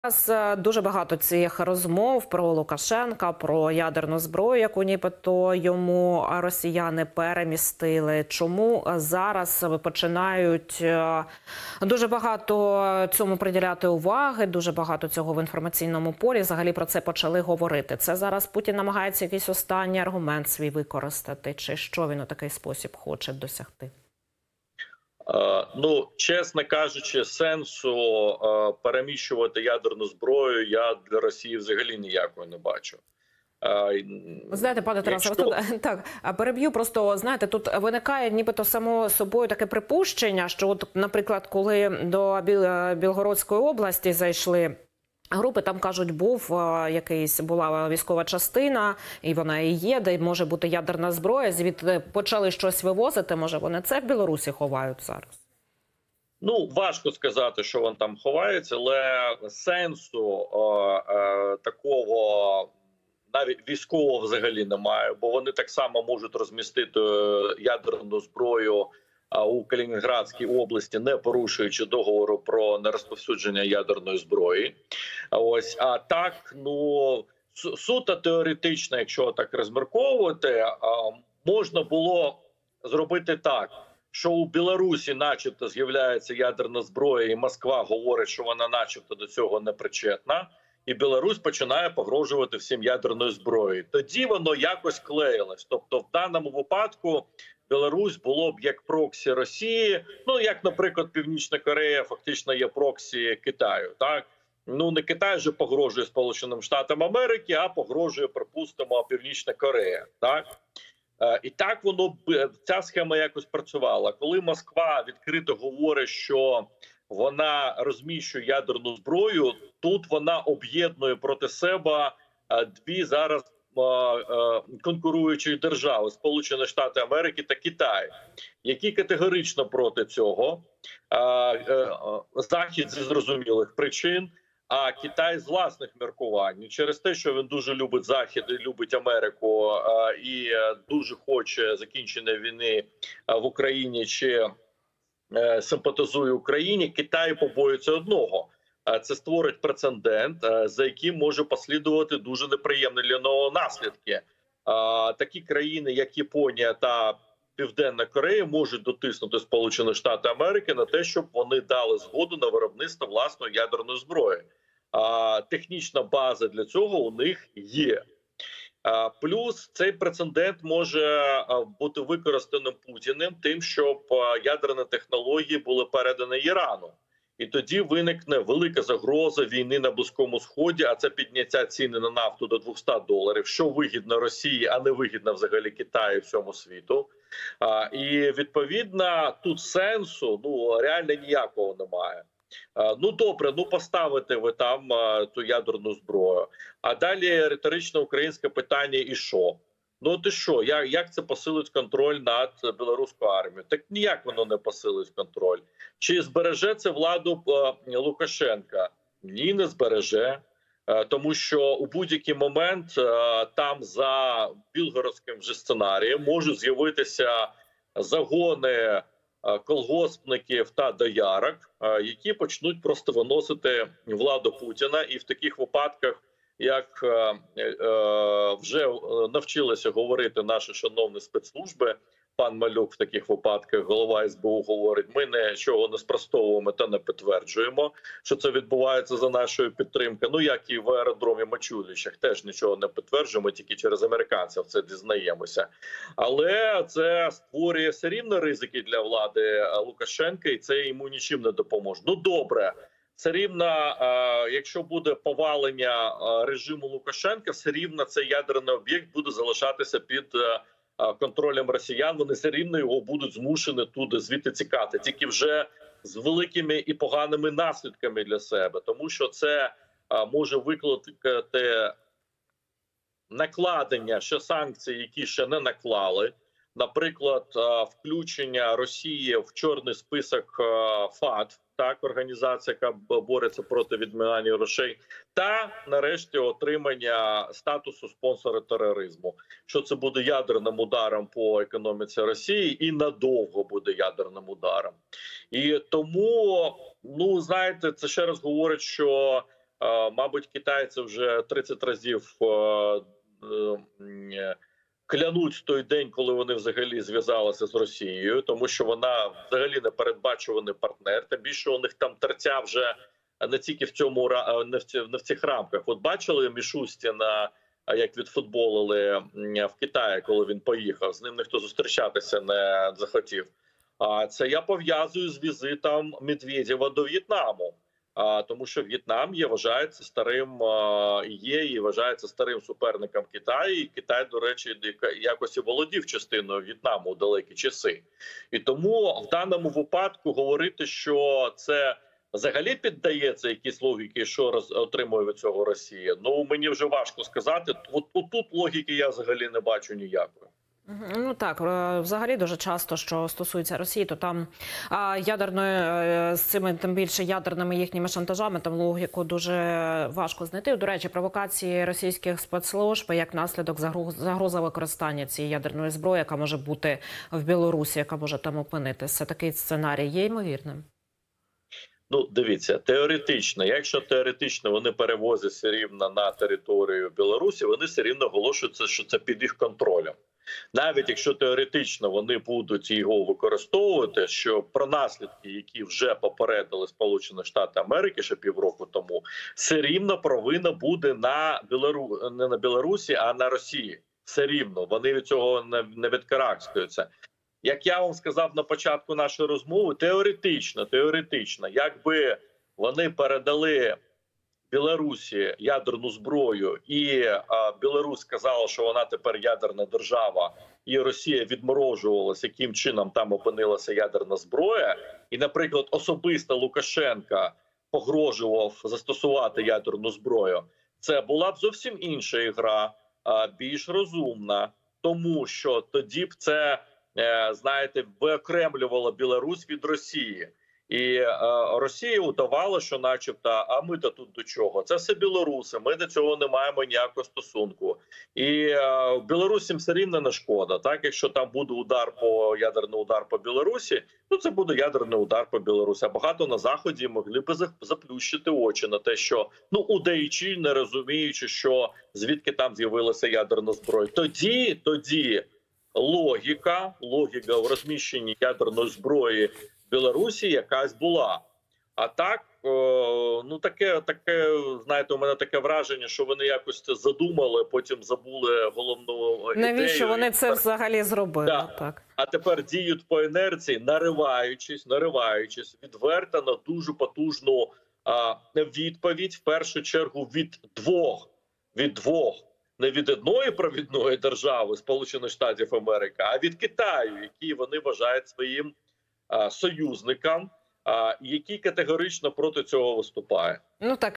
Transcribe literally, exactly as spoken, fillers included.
Зараз дуже багато цих розмов про Лукашенка, про ядерну зброю, яку нібито йому росіяни перемістили. Чому зараз починають дуже багато цьому приділяти уваги, дуже багато цього в інформаційному полі, взагалі про це почали говорити? Це зараз Путін намагається якийсь останній аргумент свій використати, чи що він у такий спосіб хоче досягти? Ну, чесно кажучи, сенсу е, переміщувати ядерну зброю я для Росії взагалі ніякого не бачу. Е, Знаєте, пане Тарасе, якщо... тут, так, переб'ю, просто, знаєте, тут виникає нібито само собою таке припущення, що, от, наприклад, коли до Білгородської області зайшли групи, там, кажуть, був якийсь, була військова частина, і вона і є, де може бути ядерна зброя, звідти почали щось вивозити, може вони це в Білорусі ховають зараз? Ну, важко сказати, що він там ховається, але сенсу е, е, такого навіть військового взагалі немає, бо вони так само можуть розмістити ядерну зброю у Калінінградській області, не порушуючи договору про нерозповсюдження ядерної зброї. Ось, а так, ну, суто теоретично, якщо так розмірковувати, можна було зробити так, що у Білорусі начебто з'являється ядерна зброя, і Москва говорить, що вона начебто до цього не причетна, і Білорусь починає погрожувати всім ядерною зброєю. Тоді воно якось клеїлось. Тобто в даному випадку Білорусь було б як проксі Росії, ну як, наприклад, Північна Корея фактично є проксі Китаю, так? Ну не Китай же погрожує Сполученим Штатам Америки, а погрожує, припустимо, Північна Корея, так? І так воно б, ця схема якось працювала. Коли Москва відкрито говорить, що вона розміщує ядерну зброю, тут вона об'єднує проти себе дві зараз конкуруючі держави – Сполучені Штати Америки та Китай, які категорично проти цього. Захід зі зрозумілих причин, а Китай з власних міркувань. Через те, що він дуже любить Захід і любить Америку і дуже хоче закінчення війни в Україні чи симпатизує Україні, Китай побоюється одного – це створить прецедент, за яким може послідувати дуже неприємні для нього наслідки. Такі країни, як Японія та Південна Корея, можуть дотиснути Сполучені Штати Америки на те, щоб вони дали згоду на виробництво власної ядерної зброї. Технічна база для цього у них є. Плюс цей прецедент може бути використаним Путіним тим, щоб ядерні технології були передані Ірану. І тоді виникне велика загроза війни на Близькому Сході, а це підняття ціни на нафту до двохсот доларів, що вигідно Росії, а не вигідно взагалі Китаю і всьому світу. А, і відповідно тут сенсу ну реально ніякого немає. А, ну добре, ну поставите ви там а, ту ядерну зброю. А далі риторичне українське питання і що? Ну ти що, як, як це посилить контроль над білоруською армією? Так ніяк воно не посилить контроль. Чи збереже це владу е, Лукашенка? Ні, не збереже. Е, тому що у будь-який момент е, там за білгородським вже сценарієм можуть з'явитися загони е, колгоспників та доярок, е, які почнуть просто виносити владу Путіна. І в таких випадках, як е, е, вже навчилися говорити наші шановні спецслужби, пан Малюк в таких випадках, голова ес бе у, говорить, ми нічого не спростовуємо та не підтверджуємо, що це відбувається за нашою підтримкою. Ну, як і в аеродромі Мачулищах, теж нічого не підтверджуємо, тільки через американців це дізнаємося. Але це створює все рівно ризики для влади Лукашенка, і це йому нічим не допоможе. Ну, добре. Все рівно, якщо буде повалення режиму Лукашенка, все рівно цей ядерний об'єкт буде залишатися під контролем росіян. Вони все рівно його будуть змушені туди звідти тікати, тільки вже з великими і поганими наслідками для себе. Тому що це може викликати накладення ще санкцій, які ще не наклали. Наприклад, включення Росії в чорний список ФАТФ, так, організація, яка бореться проти відмивання грошей, та нарешті отримання статусу спонсора тероризму. Що це буде ядерним ударом по економіці Росії і надовго буде ядерним ударом. І тому, ну знаєте, це ще раз говорить, що Мабуть, китайці вже тридцять разів клянуть той день, коли вони взагалі зв'язалися з Росією, тому що вона взагалі непередбачуваний партнер. Тим більше у них там терця вже не тільки в цьому не в, ці, не в цих рамках. От бачили Мішустіна, як відфутболили в Китаї, коли він поїхав. З ним ніхто зустрічатися не захотів. А це я пов'язую з візитом Медведєва до В'єтнаму. А, тому що В'єтнам є, вважається старим, а, є і вважається старим суперником Китаю. І Китай, до речі, якось і володів частиною В'єтнаму у далекі часи. І тому в даному випадку говорити, що це взагалі піддається якійсь логіки, що роз, отримує від цього Росія, ну мені вже важко сказати. От, от тут логіки я взагалі не бачу ніякої. Ну так, взагалі дуже часто, що стосується Росії, то там а, ядерною, з цими тим більше ядерними їхніми шантажами, там логіку дуже важко знайти. До речі, провокації російських спецслужб як наслідок загроза використання цієї ядерної зброї, яка може бути в Білорусі, яка може там опинитися. Такий сценарій є ймовірним? Ну, дивіться, теоретично, якщо теоретично вони перевозять все рівно на територію Білорусі, вони все рівно оголошуються, що це під їх контролем. Навіть якщо теоретично вони будуть його використовувати, що про наслідки, які вже попередили Сполучені Штати Америки ще півроку тому, все рівно провина буде на Білору... не на Білорусі, а на Росії. Все рівно, вони від цього не, не відкарабкаються. Як я вам сказав на початку нашої розмови, теоретично, теоретично, якби вони передали Білорусі ядерну зброю, і а, Білорусь сказала, що вона тепер ядерна держава, і Росія відморожувалася, яким чином там опинилася ядерна зброя, і, наприклад, особисто Лукашенка погрожував застосувати ядерну зброю, це була б зовсім інша гра, а, більш розумна, тому що тоді б це, знаєте, виокремлювало Білорусь від Росії. І е, Росія удавала, що начебто, а ми-то тут до чого? Це все білоруси, ми до цього не маємо ніякого стосунку. І е, Білорусям все рівно не шкода. Так, якщо там буде удар по ядерний удар по Білорусі, ну це буде ядерний удар по Білорусі. А багато на Заході могли б заплющити очі на те, що, ну, удаючи, не розуміючи, що звідки там з'явилася ядерна зброя. Тоді, тоді логіка, логіка в розміщенні ядерної зброї Білорусі якась була. А так, о, ну таке, таке, знаєте, у мене таке враження, що вони якось це задумали, потім забули головну ідею. Навіщо вони це взагалі зробили? Да. Так. А тепер діють по інерції, нариваючись, нариваючись, відверто на дуже потужну а, відповідь, в першу чергу, від двох, від двох, не від одної провідної держави, Сполучених Штатів Америки, а від Китаю, які вони вважають своїм союзникам, який категорично проти цього виступає. Ну так.